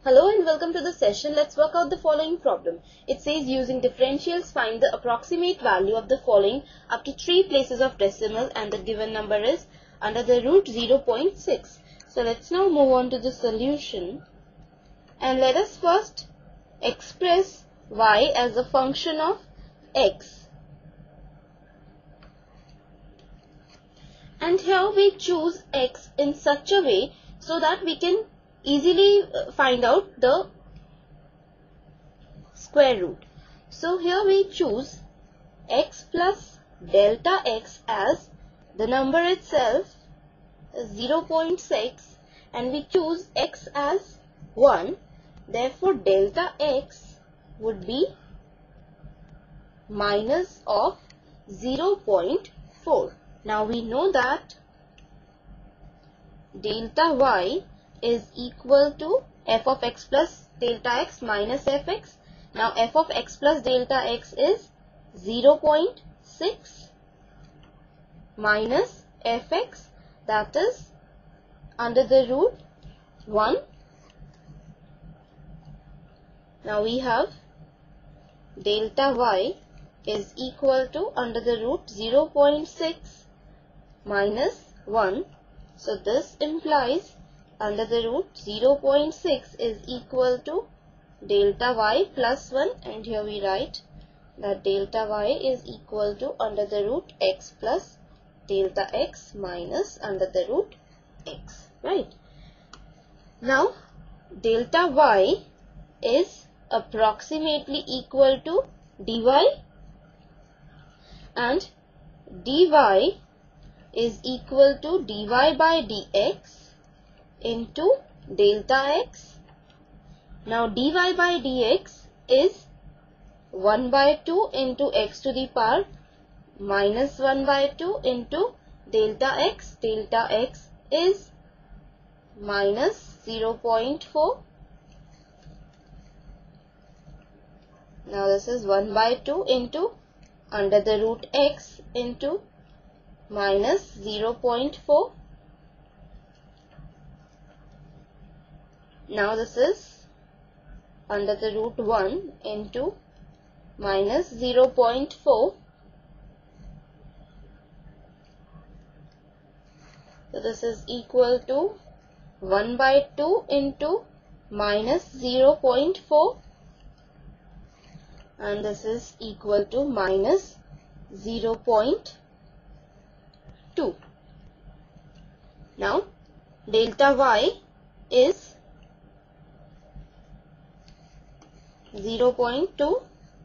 Hello and welcome to the session. Let's work out the following problem. It says using differentials find the approximate value of the following up to 3 places of decimal and the given number is under the root 0.6. So let's now move on to the solution and let us first express y as a function of x. And here we choose x in such a way so that we can easily find out the square root. So here we choose x plus delta x as the number itself 0.6 and we choose x as 1. Therefore delta x would be minus of 0.4. Now we know that delta y is equal to f of x plus delta x minus fx. Now f of x plus delta x is 0.6 minus fx, that is under the root 1. Now we have delta y is equal to under the root 0.6 minus 1. So this implies under the root 0.6 is equal to delta y plus 1, and here we write that delta y is equal to under the root x plus delta x minus under the root x, right? Now delta y is approximately equal to dy and dy is equal to dy by dx into delta x. Now dy by dx is 1 by 2 into x to the power minus 1 by 2 into delta x. Delta x is minus 0.4. Now this is 1 by 2 into under the root x into minus 0.4. Now this is under the root 1 into minus 0.4. So this is equal to 1 by 2 into minus 0.4 and this is equal to minus 0.2. Now delta y is 0.2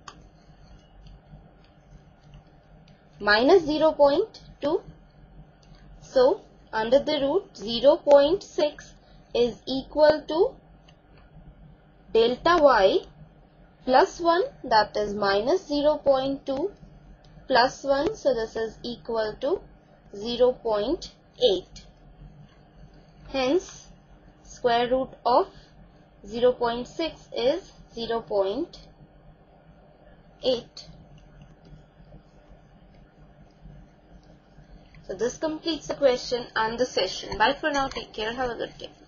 minus 0.2. So under the root 0.6 is equal to delta y plus 1, that is minus 0.2 plus 1. So this is equal to 0.8. Hence square root of 0.6 is 0.8. So this completes the question and the session. Bye for now. Take care. Have a good day.